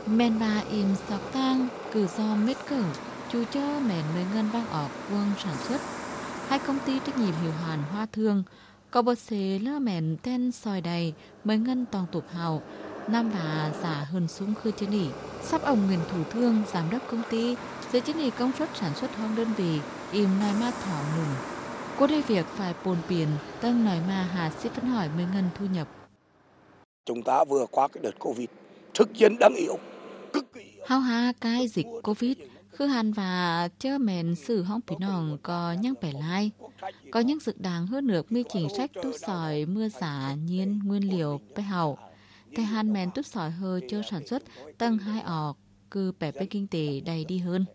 Men bà im sọc tang cử do mết cửu chú chơ mẹn mới ngân vang ọp quân sản xuất. Hai công ty trách nhiệm hữu hạn Hoa Thương có bớt xế lơ mẹn tên sòi đầy mới ngân toàn tục hào nam bà giả hơn súng khư chân nỉ. Sắp ông Nguyễn Thủ Thương giám đốc công ty dưới chân nỉ công suất sản xuất hoang đơn vị im nói ma thỏ nùng. Cô đây việc phải bồn biển tân nói mà hà xếp phấn hỏi mới ngân thu nhập. Chúng ta vừa qua cái đợt Covid thực dân đang yếu cực kỳ Hao ha cái dịch Covid khứ hàn và chơ mẹn xử hong phí nòng có nhăng bẻ lai. Có những dự đáng hơn nữa mi chính sách tút sỏi mưa giả nhiên nguyên liệu bẻ hậu. Thầy hàn mẹn tút sỏi hơi chơ sản xuất tầng 2 ọc cư bẻ bẻ kinh tế đầy đi hơn.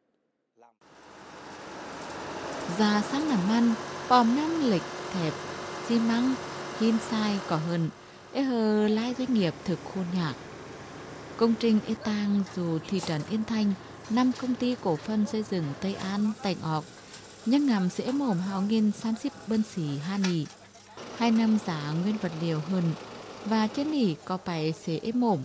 Già sáng nằm ăn, bòm năm lịch thẹp, xi măng, hin sai có hơn. Ê hờ lái doanh nghiệp thực khôn nhạc. Công trình ê tang dù thị trấn Yên Thanh, 5 công ty cổ phần xây dựng Tây An, Tành Ọc, nhưng ngầm sẽ mồm hào nghiên xám xíp bân xỉ hà nỉ. 2 năm giá nguyên vật liệu hơn, và trên nỉ có phải sẽ ép mồm.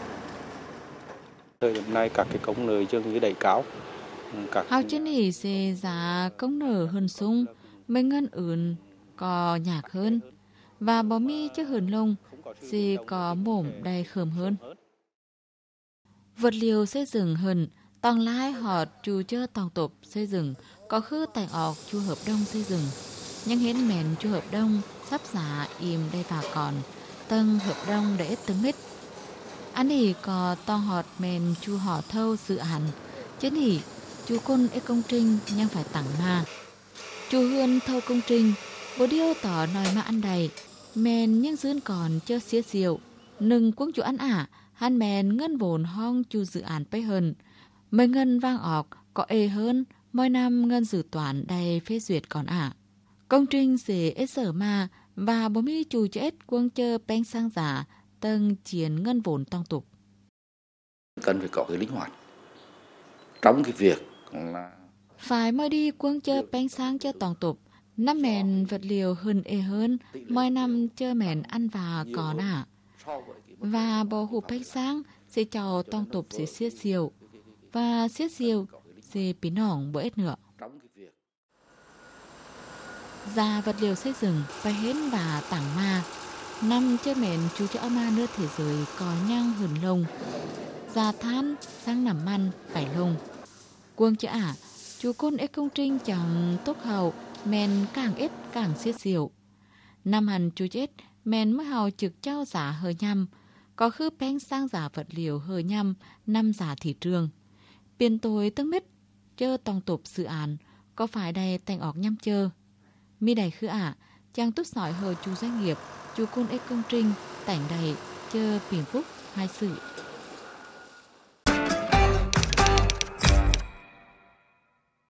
Thời điểm này các cái công nợ dường như đẩy cao. Hào trên nỉ sẽ giá công nợ hơn sung, mấy ngân อื่n có nhạc hơn, và bó mi chứ hơn lông sẽ có mồm đầy khờm hơn. Vật liệu xây dựng hơn, tòng lái họ chú chơ tòng tục xây dựng, có khứ tành ọc chu hợp đông xây dựng. Nhưng hến mẹn chu hợp đông, sắp giả im đây và còn, tầng hợp đông để ít từng mít. Anh ý có tòng họt mẹn chu họ thâu dự án, chứ nỉ chú côn ế công trình nhưng phải tặng mà. Chú hươn thâu công trình, bố điêu tỏ nói mà ăn đầy, mẹn nhưng dươn còn chơ xía diệu, nừng cuống chú ăn hắn mẹn ngân vốn hong chu dự án bấy hơn. Mấy ngân vang ọc có ê hơn, mỗi năm ngân dự toán đầy phê duyệt còn Công trình dễ ế sở mà và bố mi chủ chết quân chơ bánh sang giả tầng chiến ngân vốn tong tục. Cần phải có cái linh hoạt trong cái việc là phải mới đi quân chơ bánh sang chơ tong tục. Năm mẹn vật liệu hơn ê hơn, mỗi năm chơ mẹn ăn và còn Và bò hụp bánh sáng sẽ cho tong tục sẽ xiết diều. Và xiết diều sẽ bí nỏng bữa ít nữa. Ra vật liệu xây dựng phải hến và tảng ma. Năm chơi mẹn chú cho ma nước thế giới có nhang hửn lông. Ra than sang nằm ăn phải lông. Quân cho chú côn ế công trình chẳng tốt hậu mẹn càng ít càng xiết diều. Năm hẳn chú chết mẹn mới hào trực trao giả hơi nhăm. Có khứ bánh sang giả vật liệu hơi nhăm năm giả thị trường. Biên tối tức mít chơ tòng tục dự án có phải đầy tành ọc nhăm chơ. Mi đầy khứ chàng tút sỏi hờ chú doanh nghiệp chú côn ích công trình tảnh đầy chơ biển phúc hai sự.